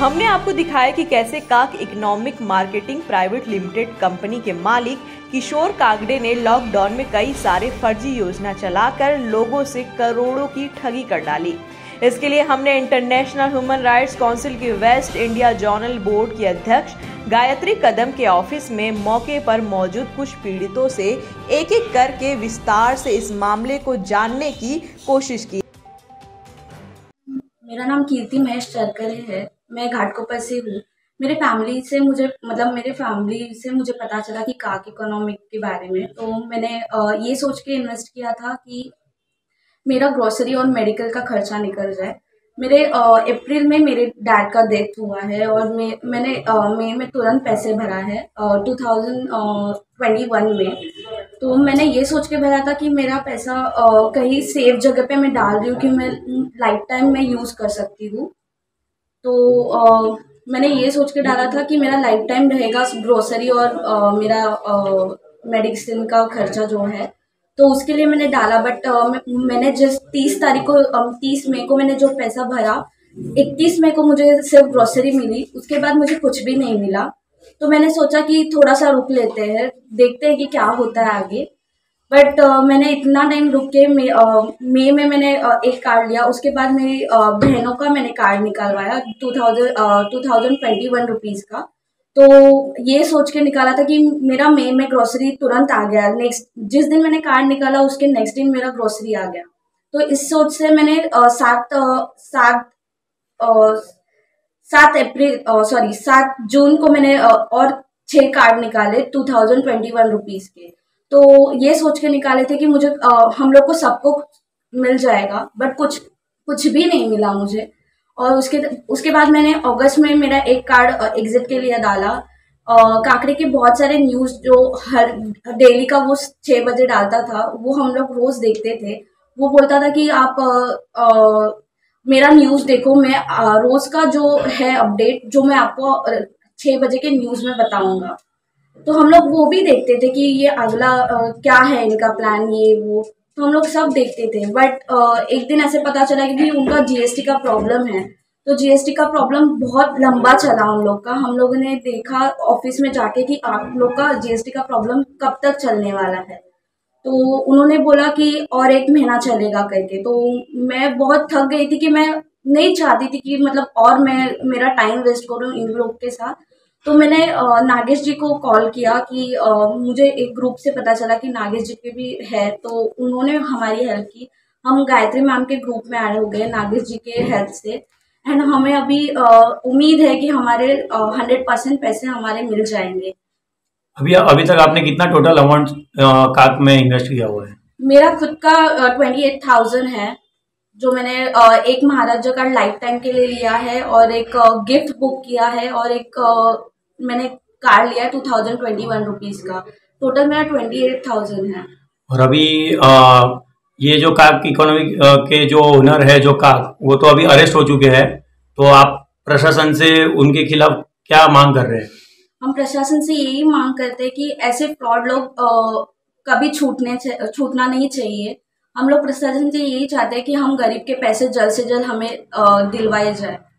हमने आपको दिखाया कि कैसे काक economic marketing private limited company के मालिक किशोर कागड़े ने लॉकडाउन में कई सारे फर्जी योजना चलाकर लोगों से करोड़ों की ठगी कर डाली। इसके लिए हमने इंटरनेशनल ह्यूमन राइट्स काउंसिल की वेस्ट इंडिया जोनल बोर्ड की अध्यक्ष गायत्री कदम के ऑफिस में मौके पर मौजूद कुछ पीड़ितों से एक एक करके विस्तार से इस मामले को जानने की कोशिश की। मेरा नाम कीर्ति महेश चरकरे है। मैं घाटकोपर से हूँ। मेरे फैमिली से मुझे पता चला कि काक इकोनॉमिक के बारे में, तो मैंने ये सोच के इन्वेस्ट किया था कि मेरा ग्रोसरी और मेडिकल का खर्चा निकल जाए। मेरे अप्रैल में मेरे डैड का डेथ हुआ है और मैंने मई में तुरंत पैसे भरा है 2021 में। तो मैंने ये सोच के भरा था कि मेरा पैसा कहीं सेफ जगह पे मैं डाल रही हूँ कि मैं लाइफ टाइम में यूज़ कर सकती हूँ। तो मैंने ये सोच के डाला था कि मेरा लाइफ टाइम रहेगा ग्रोसरी और मेरा मेडिसिन का खर्चा जो है, तो उसके लिए मैंने डाला। बट मैंने जिस 30 मई को मैंने जो पैसा भरा, 31 मई को मुझे सिर्फ ग्रोसरी मिली। उसके बाद मुझे कुछ भी नहीं मिला। तो मैंने सोचा कि थोड़ा सा रुक लेते हैं, देखते हैं कि क्या होता है आगे। बट मैंने इतना टाइम रुक के मई में मैंने एक कार्ड लिया। उसके बाद मेरी बहनों का मैंने कार्ड निकलवाया 2021 रुपीज़ का। तो ये सोच के निकाला था कि मेरा मई में ग्रोसरी तुरंत आ गया। नेक्स्ट जिस दिन मैंने कार्ड निकाला उसके नेक्स्ट दिन मेरा ग्रोसरी आ गया। तो इस सोच से मैंने 7 जून को मैंने और 6 कार्ड निकाले 2021 रुपीज़ के। तो ये सोच के निकाले थे कि मुझे हम लोग को सबको मिल जाएगा, बट कुछ भी नहीं मिला मुझे। और उसके बाद मैंने अगस्त में मेरा एक कार्ड एग्जिट के लिए डाला। काकड़े के बहुत सारे न्यूज़ जो हर डेली का वो 6 बजे डालता था, वो हम लोग रोज देखते थे। वो बोलता था कि आप मेरा न्यूज़ देखो, मैं रोज का जो है अपडेट जो मैं आपको 6 बजे के न्यूज़ में बताऊंगा। तो हम लोग वो भी देखते थे कि ये अगला क्या है इनका प्लान, ये वो। तो हम लोग सब देखते थे। बट एक दिन ऐसे पता चला कि उनका जीएसटी का प्रॉब्लम है। तो जीएसटी का प्रॉब्लम बहुत लंबा चला उन लोग का। हम लोगों ने देखा ऑफिस में जाके कि आप लोग का जीएसटी का प्रॉब्लम कब तक चलने वाला है। तो उन्होंने बोला कि और 1 महीना चलेगा करके। तो मैं बहुत थक गई थी कि मैं नहीं चाहती थी कि मतलब और मैं मेरा टाइम वेस्ट करूँ इन लोग के साथ। तो मैंने नागेश जी को कॉल किया कि मुझे एक ग्रुप से पता चला कि नागेश जी के भी है, तो उन्होंने हमारी हेल्प की। हम गायत्री मैम के ग्रुप में ऐड हो गए नागेश जी के हेल्प से। एंड हमें अभी उम्मीद है कि हमारे 100% पैसे हमारे मिल जाएंगे। अभी तक आपने कितना टोटल अमाउंट काक में इन्वेस्ट किया हुआ है? मेरा खुद का 28,000 है, जो मैंने एक महाराजा कार्ड लाइफ टाइम के लिए लिया है और एक गिफ्ट बुक किया है और एक मैंने कार्ड लिया है 2021 रुपीज़ का। टोटल मेरा 28,000 है। और अभी ये जो काक इकोनॉमिक के जो ओनर है जो काक, वो तो अभी अरेस्ट हो चुके हैं। तो आप प्रशासन से उनके खिलाफ क्या मांग कर रहे हैं? हम प्रशासन से यही मांग करते हैं कि ऐसे फ्रॉड लोग कभी छूटना नहीं चाहिए। हम लोग प्रशासन से यही चाहते हैं कि हम गरीब के पैसे जल्द से जल्द हमें दिलवाए जाए।